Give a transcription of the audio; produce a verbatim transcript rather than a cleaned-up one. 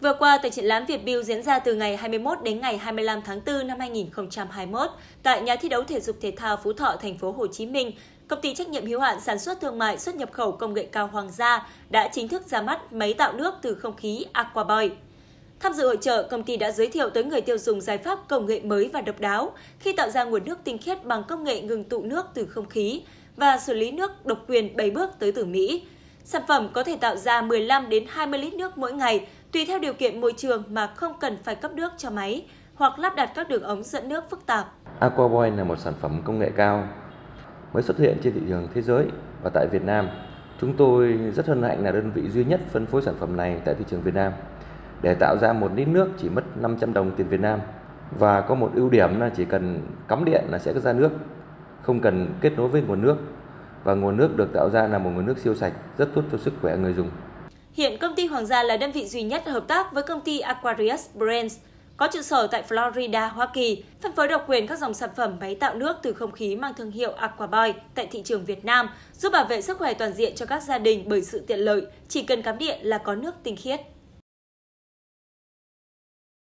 Vừa qua, tại triển lãm Vietbuild diễn ra từ ngày hai mươi mốt đến ngày hai mươi lăm tháng tư năm hai nghìn không trăm hai mươi mốt tại nhà thi đấu thể dục thể thao Phú Thọ, thành phố Hồ Chí Minh, công ty trách nhiệm hữu hạn sản xuất thương mại xuất nhập khẩu công nghệ cao Hoàng gia đã chính thức ra mắt máy tạo nước từ không khí Aquaboy. Tham dự hội chợ, công ty đã giới thiệu tới người tiêu dùng giải pháp công nghệ mới và độc đáo khi tạo ra nguồn nước tinh khiết bằng công nghệ ngừng tụ nước từ không khí và xử lý nước độc quyền bảy bước tới từ Mỹ. Sản phẩm có thể tạo ra mười lăm đến hai mươi lít nước mỗi ngày, tùy theo điều kiện môi trường mà không cần phải cấp nước cho máy hoặc lắp đặt các đường ống dẫn nước phức tạp. Aquaboy là một sản phẩm công nghệ cao mới xuất hiện trên thị trường thế giới và tại Việt Nam. Chúng tôi rất hân hạnh là đơn vị duy nhất phân phối sản phẩm này tại thị trường Việt Nam. Để tạo ra một lít nước chỉ mất năm trăm đồng tiền Việt Nam và có một ưu điểm là chỉ cần cắm điện là sẽ ra nước, không cần kết nối với nguồn nước, và nguồn nước được tạo ra là một nguồn nước siêu sạch, rất tốt cho sức khỏe người dùng. Hiện công ty Hoàng gia là đơn vị duy nhất hợp tác với công ty Aquarius Brands, có trụ sở tại Florida, Hoa Kỳ, phân phối độc quyền các dòng sản phẩm máy tạo nước từ không khí mang thương hiệu Aquaboy tại thị trường Việt Nam, giúp bảo vệ sức khỏe toàn diện cho các gia đình bởi sự tiện lợi, chỉ cần cắm điện là có nước tinh khiết.